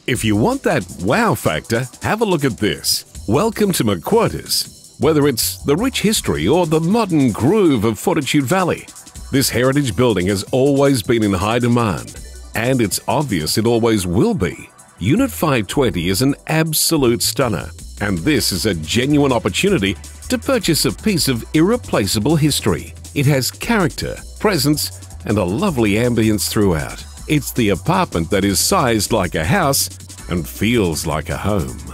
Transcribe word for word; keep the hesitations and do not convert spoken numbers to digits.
If you want that wow factor, have a look at this. Welcome to McWhirters. Whether it's the rich history or the modern groove of Fortitude Valley, this heritage building has always been in high demand, and it's obvious it always will be. Unit five twenty is an absolute stunner, and this is a genuine opportunity to purchase a piece of irreplaceable history. It has character, presence, and a lovely ambience throughout. It's the apartment that is sized like a house and feels like a home.